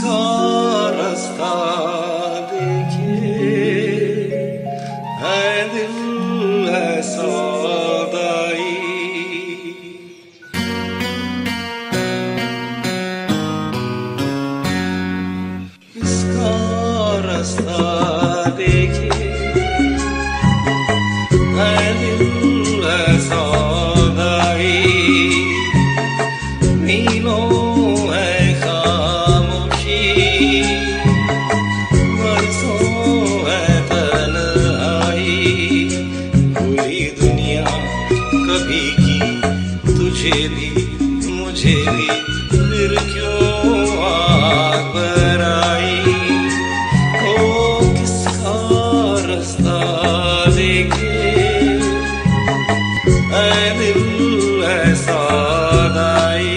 किसका रास्ता देखे है दिल है सौदाई। किसका रास्ता देखे है दिल है सौदाई। मीलों कभी की तुझे भी मुझे भी फिर क्यों आग बराई। ओ किसका रास्ता देखे ऐ दिल है सौदाई।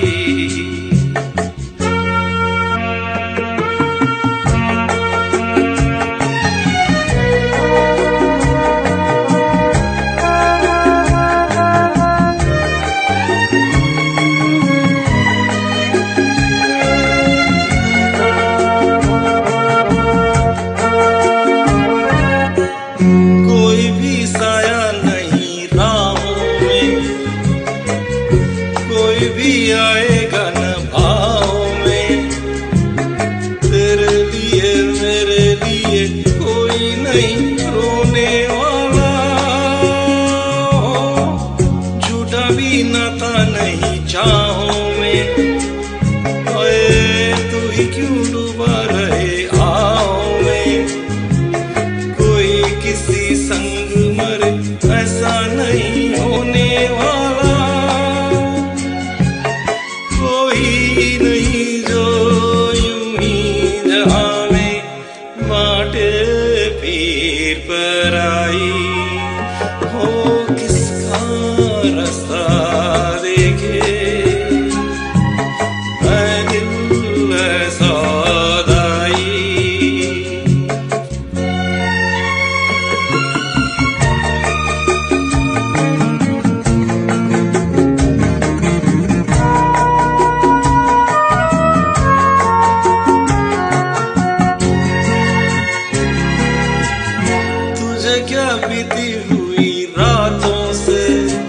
कोई भी साया नहीं राहों में, कोई भी आएगा न भाव में। तेरे लिए मेरे लिए कोई नहीं रोने वाला। झूठा भी नाता नहीं चाहों में। ओए तू ही क्यों डूबा रहे आओ में। किसी संग मरे ऐसा नहीं होने वाला। कोई नहीं जो यूं ही जहां में बाटे पीर पर आई। हो किसका रास्ता देखे ऐ दिल है सौदाई। क्या बीती हुई रातों से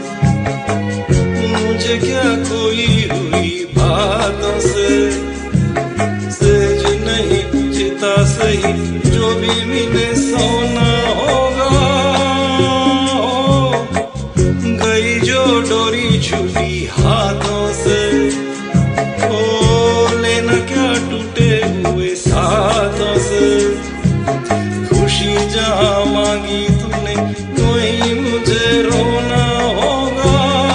मुझे क्या खोई हुई बातों से। सेज नहीं चिता सही जो भी मिले सोना होगा। गई जो डोरी छुपी हाथों से। ओ लेना क्या टूटे हुए साथों से। खुशी जहाँ मांगी तूने वही मुझे रोना होगा।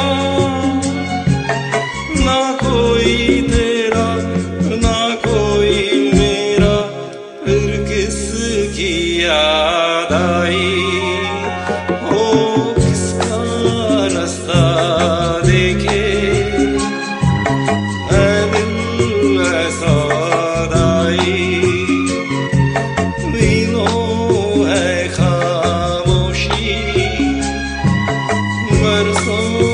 ना कोई तेरा ना कोई मेरा फिर किसकी याद आई। हो किसका रास्ता देखे ऐ दिल है सौदाई। खामोशी बरसों